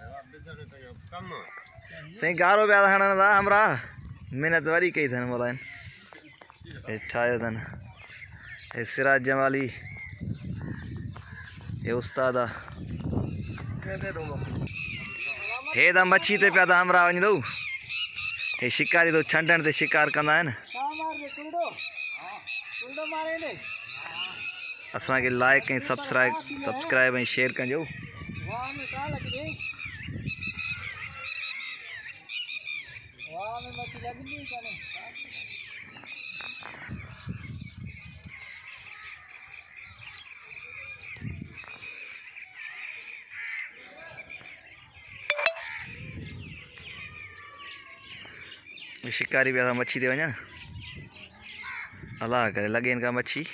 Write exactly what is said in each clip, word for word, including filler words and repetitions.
सही गारो प्यादा खाना था हमरा मेहनत वाली कई थन मोलाइन ठायो थन ये सिराज जमाली ये उस्ताद हे दा मच्छी ते प्यादा हमरा वञ दो हे शिकारी तो छंडण ते शिकार कंदा आहिनि असां के लाइक ऐं सब्सक्राइब सब्सक्राइब ऐं शेयर कजो। शिकारी भी असां मच्छी ते वञा अल्लाह करे लगे इनका मच्छी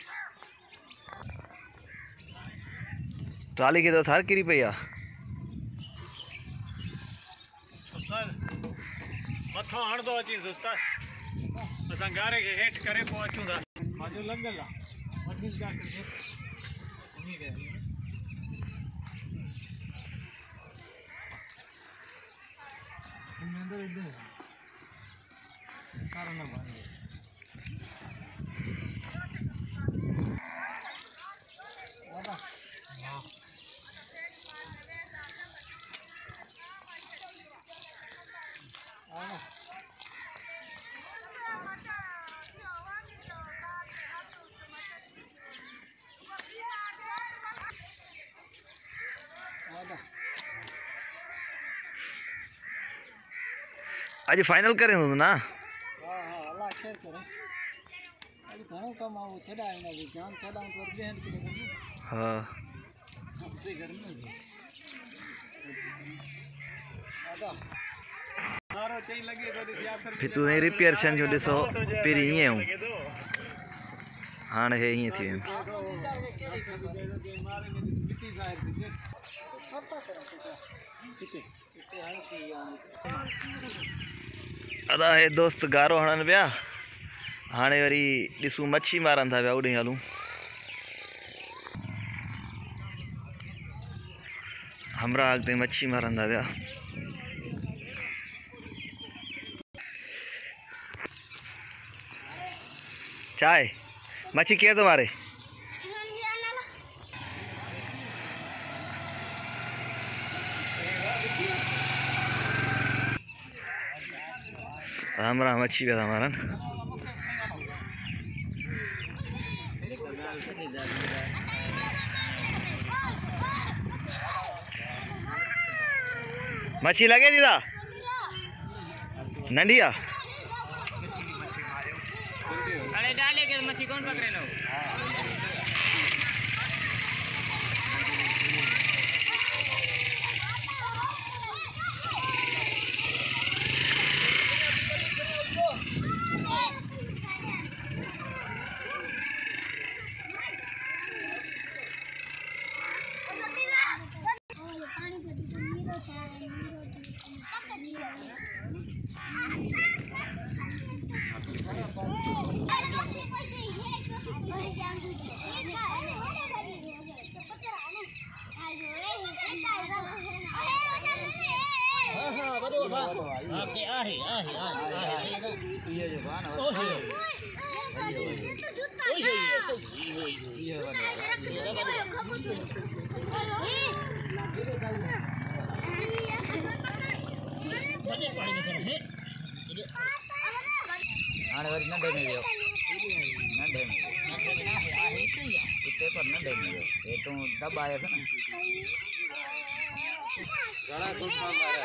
ट्राली के तो थार किरी पई आ मथो हण दो अची दोस्ता असां गारे के हेठ करे पहुंचूं था माजो लंगल आ मच्छी का के उनी गए अंदर इधर सारा ना बाहर बाबा हां आना आज फाइनल करें तो ना हां हां अल्लाह खैर करे आज घणो कम आ छडा इना जी जान छडा तो बेहन के हां से घर में आदा सारो चई लगे तो यार फिर तू नहीं रिपेयर छन जो दिसो पेरी ये हूं हां है ये थी अदा है दोस्त गारो हणन पिया हाणे वरी ॾिसूं मच्छी मारन था पिया उॾे हलूं हमरा अॻिते मच्छी मारन था पिया चाय मच्छी के तो मारे हमरा मच्छी पे हमारा मच्छी लगे दीदा नंडिया अरे डाले के मच्छी कौन पकड़े लो आपके आहे आहे आहे ये जो बान ओए ओए ये आने वाली नंदे में जो नंदे में नंदे में आहे आहे इतने पर नंदे में जो ये तो दब आया था ना गला को मारा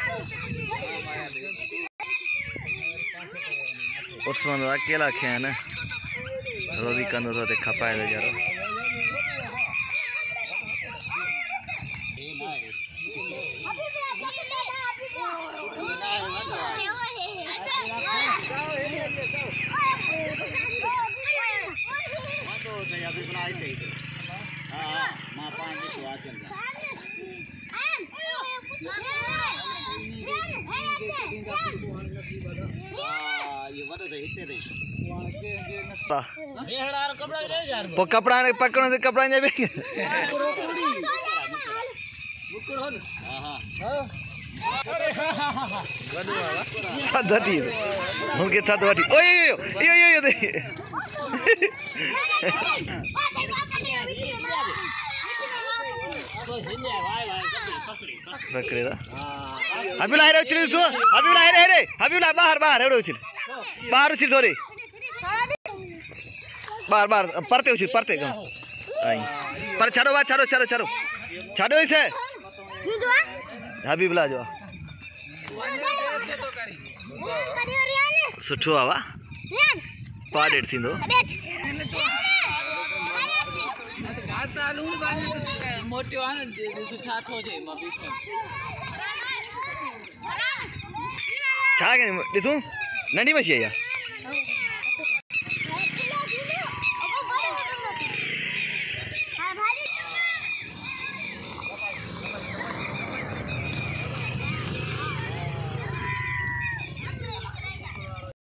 उस्मान अकेला खे ना रोजी कंदो तो खपाए वेचारो वो कपड़ा ने पकड़ो से कपड़ा ने भी थद वठी हुनखे थद वठी ओए इहो इहो इहो दे पकड़े दा अभी ला रे उछल सो अभी ला रे रे अभी ला बाहर बाहर एड़ो उछल बाहर उछल थोड़ी बाहर बाहर परते उछल परते कम आई पर छाड़ो बा छाड़ो छाड़ो छाड़ो छाड़ो इसे हबीब ला जो सुठो आवा पाडेट थींदो मोटियो आहे न सुठा थो जे मां बीच में छा कयूं ॾिसूं नंढी मछी आहे इहा